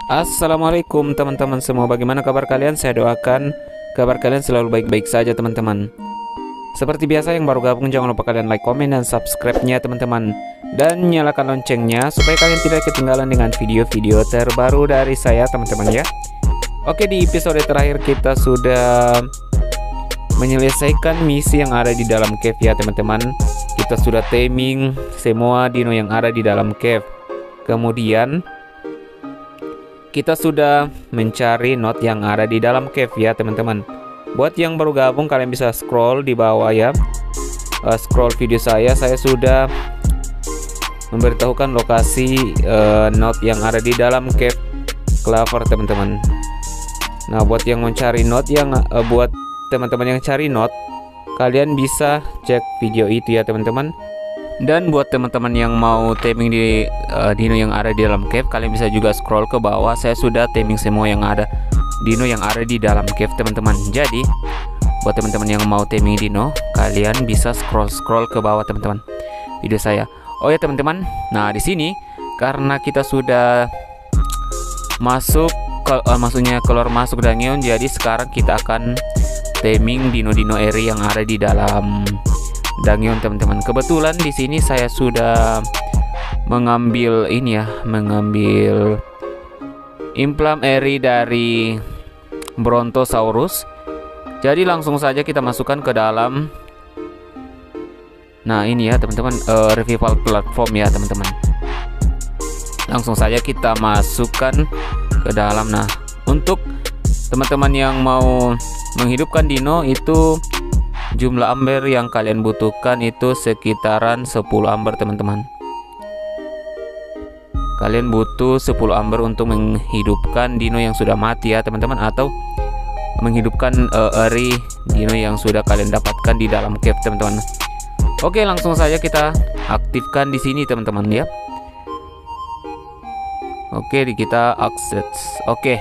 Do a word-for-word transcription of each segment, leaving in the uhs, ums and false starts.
Assalamualaikum teman-teman semua, bagaimana kabar kalian? Saya doakan kabar kalian selalu baik-baik saja teman-teman. Seperti biasa, yang baru gabung jangan lupa kalian like, komen, dan subscribe-nya teman-teman. Dan nyalakan loncengnya supaya kalian tidak ketinggalan dengan video-video terbaru dari saya teman-teman ya. Oke, di episode terakhir kita sudah menyelesaikan misi yang ada di dalam cave ya teman-teman. Kita sudah taming semua dino yang ada di dalam cave. Kemudian kita sudah mencari not yang ada di dalam cave ya teman-teman. Buat yang baru gabung, kalian bisa scroll di bawah ya, uh, scroll video saya. Saya sudah memberitahukan lokasi uh, not yang ada di dalam cave Clover teman-teman. Nah, buat yang mencari not yang uh, buat teman-teman yang cari not, kalian bisa cek video itu ya teman-teman. Dan buat teman-teman yang mau taming di uh, dino yang ada di dalam cave, kalian bisa juga scroll ke bawah. Saya sudah taming semua yang ada dino yang ada di dalam cave teman-teman. Jadi buat teman-teman yang mau taming dino, kalian bisa scroll-scroll ke bawah teman-teman video saya. Oh ya teman-teman, nah di sini karena kita sudah masuk ke, uh, maksudnya keluar masuk Dungeon, jadi sekarang kita akan taming dino-dino eri yang ada di dalam Dungeon teman-teman. Kebetulan di sini saya sudah mengambil ini ya, mengambil implant eri dari Brontosaurus. Jadi langsung saja kita masukkan ke dalam. Nah ini ya teman-teman, uh, revival platform ya teman-teman. Langsung saja kita masukkan ke dalam. Nah, untuk teman-teman yang mau menghidupkan dino itu, jumlah amber yang kalian butuhkan itu sekitaran sepuluh amber teman-teman. Kalian butuh sepuluh amber untuk menghidupkan dino yang sudah mati ya teman-teman, atau menghidupkan uh, eri dino yang sudah kalian dapatkan di dalam cave teman-teman. Oke, langsung saja kita aktifkan di sini teman-teman ya. Oke, di kita akses. Oke.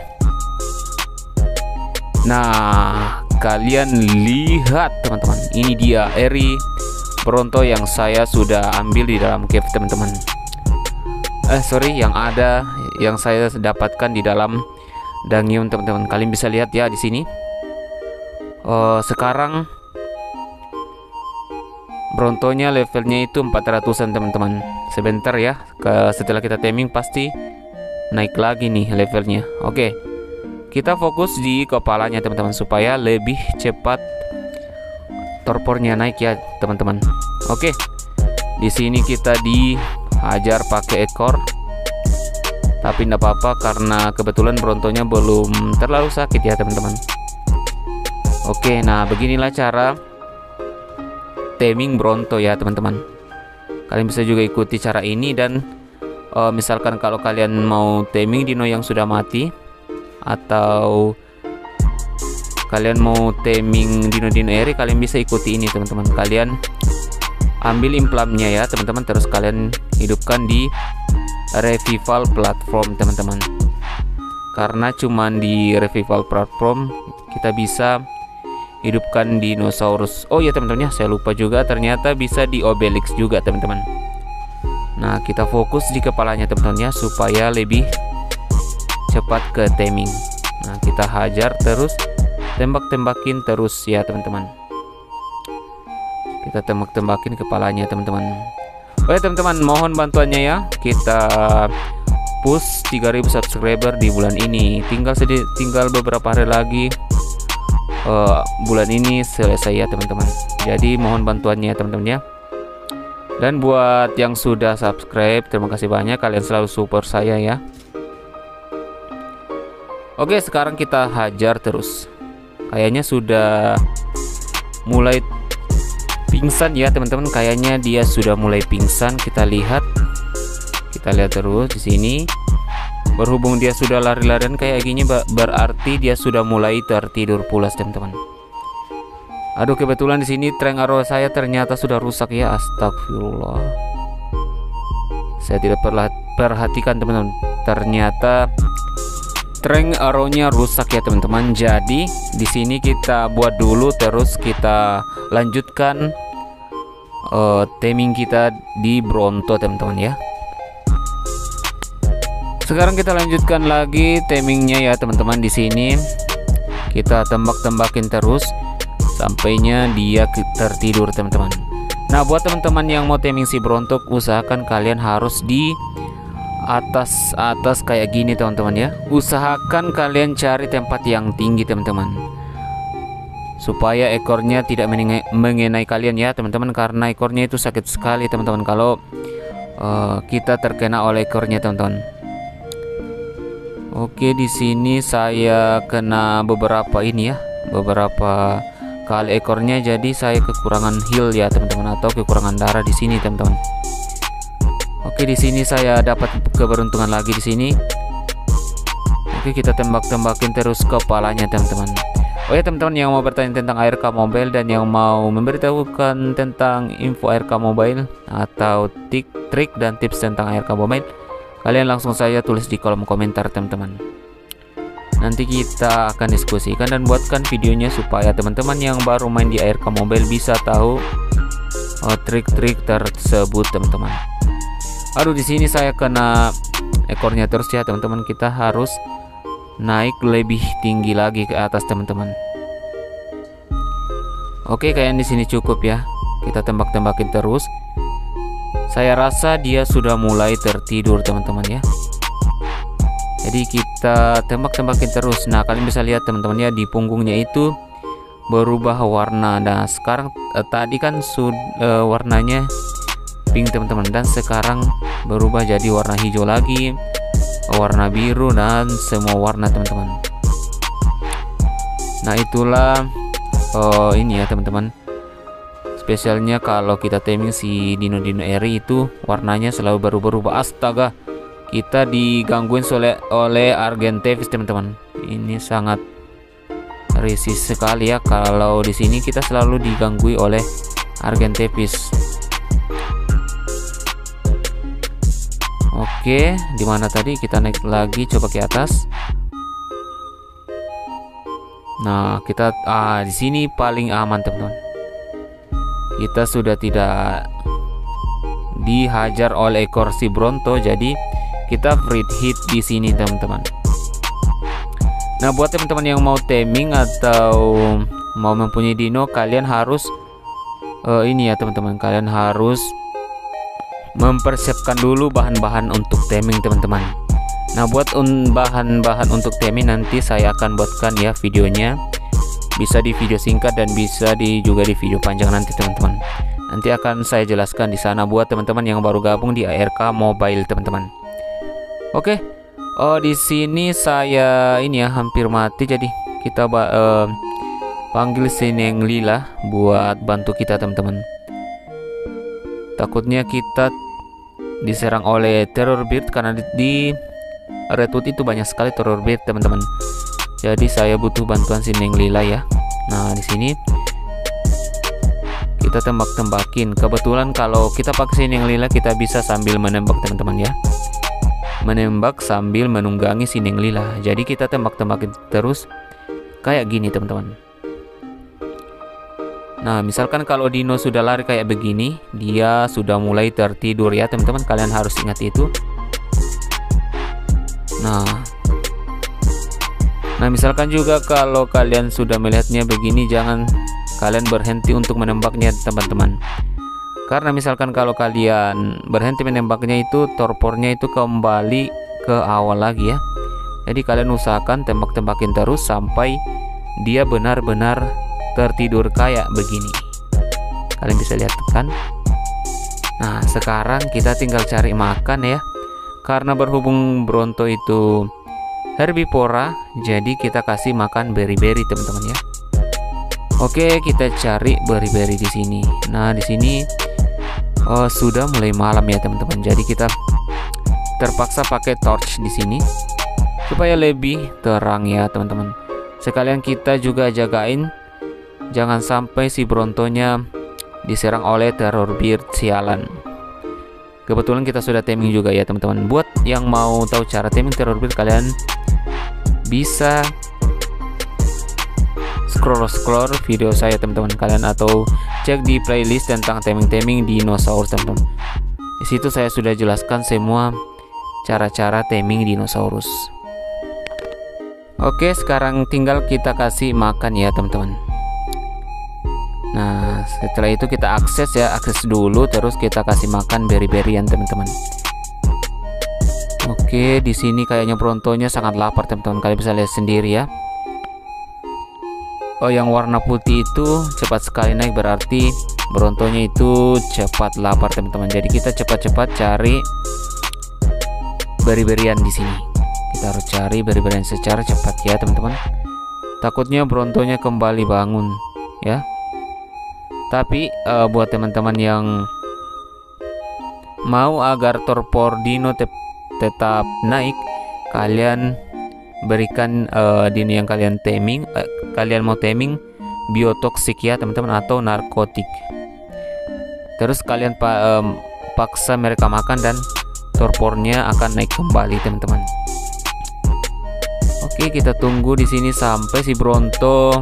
Nah, kalian lihat teman-teman, ini dia eri Bronto yang saya sudah ambil di dalam cave teman-teman. Eh sorry, yang ada yang saya dapatkan di dalam Dungeon teman-teman. Kalian bisa lihat ya di sini. Uh, sekarang Brontonya levelnya itu empat ratusan teman-teman. Sebentar ya, ke setelah kita taming pasti naik lagi nih levelnya. Oke. Kita fokus di kepalanya teman-teman supaya lebih cepat torpornya naik ya teman-teman. Oke. Di sini kita dihajar pakai ekor. Tapi tidak apa-apa karena kebetulan Brontonya belum terlalu sakit ya teman-teman. Oke, nah beginilah cara taming Bronto ya teman-teman. Kalian bisa juga ikuti cara ini. Dan uh, misalkan kalau kalian mau taming dino yang sudah mati, atau kalian mau taming dino-dino eri, kalian bisa ikuti ini teman-teman. Kalian ambil implantnya ya teman-teman, terus kalian hidupkan di revival platform teman-teman. Karena cuman di revival platform kita bisa hidupkan dinosaurus. Oh ya teman-teman ya, saya lupa juga, ternyata bisa di Obelix juga teman-teman. Nah, kita fokus di kepalanya teman-teman ya, supaya lebih cepat ke taming. Nah, kita hajar terus, tembak-tembakin terus ya teman-teman. Kita tembak-tembakin kepalanya teman-teman. Oke teman-teman, mohon bantuannya ya. Kita push tiga ribu subscriber di bulan ini. Tinggal sedih, tinggal beberapa hari lagi uh, bulan ini selesai ya teman-teman. Jadi mohon bantuannya teman-teman ya. Dan buat yang sudah subscribe, terima kasih banyak, kalian selalu support saya ya. Oke, sekarang kita hajar terus. Kayaknya sudah mulai pingsan ya teman-teman. Kayaknya dia sudah mulai pingsan. Kita lihat, kita lihat terus di sini. Berhubung dia sudah lari-larian kayak gini, berarti dia sudah mulai tertidur pulas teman-teman. Aduh, kebetulan di sini Trank Arrow saya ternyata sudah rusak ya. Astagfirullah. Saya tidak pernah perhatikan teman-teman. Ternyata Trank Arrow-nya rusak ya teman-teman. Jadi di sini kita buat dulu, terus kita lanjutkan uh, taming kita di Bronto teman-teman ya. Sekarang kita lanjutkan lagi tamingnya ya teman-teman. Di sini kita tembak-tembakin terus sampainya dia tertidur teman-teman. Nah, buat teman-teman yang mau taming si Brontok, usahakan kalian harus di atas atas kayak gini teman-teman ya. Usahakan kalian cari tempat yang tinggi teman-teman, supaya ekornya tidak mengenai kalian ya teman-teman, karena ekornya itu sakit sekali teman-teman kalau uh, kita terkena oleh ekornya teman-teman. Oke, di sini saya kena beberapa ini ya, beberapa kali ekornya, jadi saya kekurangan heal ya teman-teman, atau kekurangan darah di sini teman-teman. Oke, di sini saya dapat keberuntungan lagi di sini. Oke, kita tembak-tembakin terus kepalanya teman-teman. Oh ya teman-teman, yang mau bertanya tentang A R K Mobile dan yang mau memberitahukan tentang info A R K Mobile atau tik, trik dan tips tentang A R K Mobile, kalian langsung saja tulis di kolom komentar teman-teman. Nanti kita akan diskusikan dan buatkan videonya supaya teman-teman yang baru main di A R K Mobile bisa tahu trik-trik oh, tersebut teman-teman. Aduh, di sini saya kena ekornya terus ya teman-teman. Kita harus naik lebih tinggi lagi ke atas teman-teman. Oke, kayaknya di sini cukup ya. Kita tembak-tembakin terus. Saya rasa dia sudah mulai tertidur teman-teman ya. Jadi kita tembak-tembakin terus. Nah, kalian bisa lihat teman-teman ya, di punggungnya itu berubah warna. Nah, sekarang eh, tadi kan sudah eh, warnanya pink teman-teman, dan sekarang berubah jadi warna hijau lagi, warna biru, dan semua warna teman-teman. Nah, itulah oh, ini ya teman-teman, spesialnya kalau kita taming si dino-dino eri itu warnanya selalu berubah-ubah. Astaga, kita digangguin oleh oleh Argentavis teman-teman. Ini sangat risih sekali ya kalau di sini kita selalu diganggu oleh Argentavis. Oke, di mana tadi kita naik lagi, coba ke atas. Nah, kita ah di sini paling aman teman-teman. Kita sudah tidak dihajar oleh ekor si Bronto, jadi kita free hit di sini teman-teman. Nah, buat teman-teman yang mau taming atau mau mempunyai dino, kalian harus uh, ini ya teman-teman, kalian harus mempersiapkan dulu bahan-bahan untuk taming teman-teman. Nah, buat bahan-bahan untuk taming nanti saya akan buatkan ya videonya, bisa di video singkat dan bisa di juga di video panjang nanti teman-teman. Nanti akan saya jelaskan di sana buat teman-teman yang baru gabung di A R K Mobile teman-teman. Oke, oh di sini saya ini ya hampir mati, jadi kita uh, panggil si Neng Lila buat bantu kita teman-teman. Takutnya kita diserang oleh terror bird, karena di, di Redwood itu banyak sekali terror bird teman-teman. Jadi saya butuh bantuan si Neng Lila ya. Nah, di sini kita tembak-tembakin. Kebetulan kalau kita pakai si Neng Lila kita bisa sambil menembak teman-teman ya. Menembak sambil menunggangi si Neng Lila. Jadi kita tembak-tembakin terus kayak gini teman-teman. Nah, misalkan kalau dino sudah lari kayak begini, dia sudah mulai tertidur ya teman-teman, kalian harus ingat itu. Nah, nah misalkan juga kalau kalian sudah melihatnya begini, jangan kalian berhenti untuk menembaknya teman-teman. Karena misalkan kalau kalian berhenti menembaknya itu, torpornya itu kembali ke awal lagi ya. Jadi kalian usahakan tembak-tembakin terus sampai dia benar-benar tertidur kayak begini. Kalian bisa lihat kan. Nah, sekarang kita tinggal cari makan ya. Karena berhubung Bronto itu herbivora, jadi kita kasih makan beri-beri teman-teman ya. Oke, kita cari beri-beri di sini. Nah, di sini oh, sudah mulai malam ya teman-teman. Jadi kita terpaksa pakai torch di sini supaya lebih terang ya teman-teman. Sekalian kita juga jagain jangan sampai si Brontonya diserang oleh terror bird sialan. Kebetulan kita sudah taming juga ya teman-teman. Buat yang mau tahu cara taming terror bird, kalian bisa scroll-scroll video saya teman-teman kalian, atau cek di playlist tentang taming-taming dinosaurus teman-teman. Di situ saya sudah jelaskan semua cara-cara taming dinosaurus. Oke, sekarang tinggal kita kasih makan ya teman-teman. Nah, setelah itu kita akses ya, akses dulu, terus kita kasih makan beri-berian teman-teman. Oke, di sini kayaknya Brontonya sangat lapar teman-teman. Kalian bisa lihat sendiri ya. Oh, yang warna putih itu cepat sekali naik, berarti Brontonya itu cepat lapar teman-teman. Jadi kita cepat-cepat cari beri-berian di sini. Kita harus cari beri-berian secara cepat ya teman-teman. Takutnya Brontonya kembali bangun ya. Tapi uh, buat teman-teman yang mau agar torpor dino te tetap naik, kalian berikan uh, dino yang kalian taming, uh, kalian mau taming biotoksik ya teman-teman, atau narkotik. Terus kalian pa, um, paksa mereka makan dan torpornya akan naik kembali teman-teman. Oke, kita tunggu di sini sampai si Bronto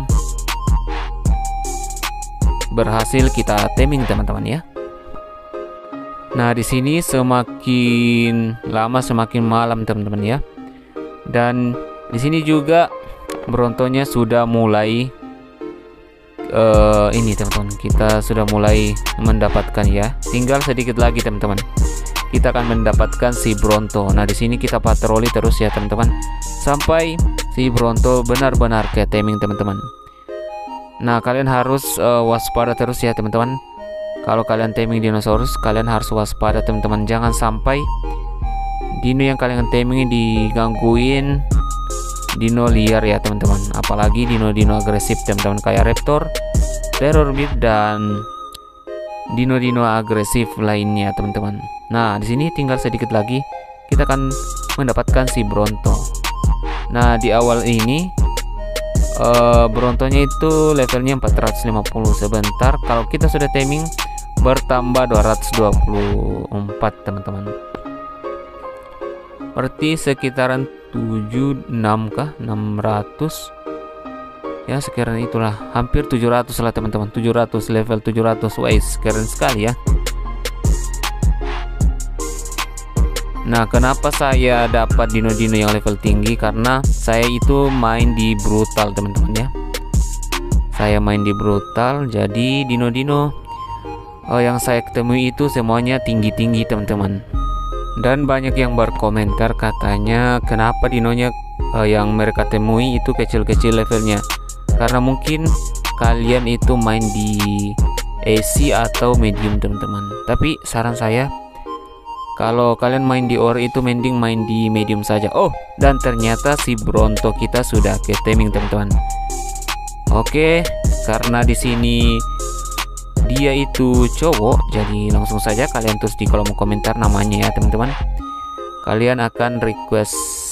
berhasil kita taming teman-teman ya. Nah, di sini semakin lama semakin malam teman-teman ya. Dan di sini juga Brontonya sudah mulai uh, ini teman-teman, kita sudah mulai mendapatkan ya. Tinggal sedikit lagi teman-teman, kita akan mendapatkan si Bronto. Nah, di sini kita patroli terus ya teman-teman, sampai si Bronto benar-benar ke taming teman-teman. Nah, kalian harus uh, waspada terus ya teman-teman. Kalau kalian taming dinosaurus, kalian harus waspada teman-teman. Jangan sampai dino yang kalian taming digangguin dino liar ya teman-teman. Apalagi dino-dino agresif teman-teman, kayak raptor, terrorbit, dan dino-dino agresif lainnya teman-teman. Nah, di sini tinggal sedikit lagi kita akan mendapatkan si Bronto. Nah, di awal ini uh, Brontonya itu levelnya empat ratus lima puluh. Sebentar, kalau kita sudah taming bertambah dua ratus dua puluh empat teman-teman. Berarti sekitaran tujuh puluh enam kah, enam ratus ya, sekiranya itulah, hampir tujuh ratus lah teman-teman. Tujuh ratus, level tujuh ratus. Wais, keren sekali ya. Nah, kenapa saya dapat dino-dino yang level tinggi? Karena saya itu main di brutal teman-teman ya. Saya main di brutal, jadi dino-dino oh, yang saya ketemu itu semuanya tinggi-tinggi teman-teman. Dan banyak yang berkomentar katanya kenapa dinonya uh, yang mereka temui itu kecil-kecil levelnya. Karena mungkin kalian itu main di A C atau medium teman-teman. Tapi saran saya, kalau kalian main di ore itu mending main di medium saja. Oh, dan ternyata si Bronto kita sudah ke taming teman-teman. Oke, karena di sini dia itu cowok, jadi langsung saja kalian tulis di kolom komentar namanya ya teman-teman. Kalian akan request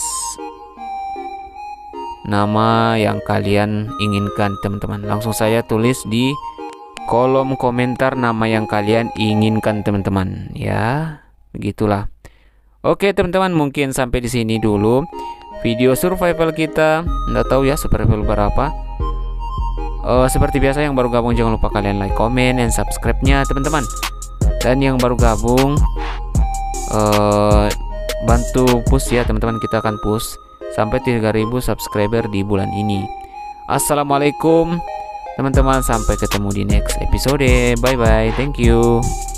nama yang kalian inginkan teman-teman. Langsung saya tulis di kolom komentar nama yang kalian inginkan teman-teman ya. Begitulah. Oke teman-teman, mungkin sampai di sini dulu video survival kita. Nggak tahu ya survival berapa. Uh, seperti biasa, yang baru gabung jangan lupa kalian like, comment, dan subscribe-nya teman-teman. Dan yang baru gabung uh, bantu push ya teman-teman. Kita akan push sampai tiga ribu subscriber di bulan ini. Assalamualaikum teman-teman, sampai ketemu di next episode. Bye bye, thank you.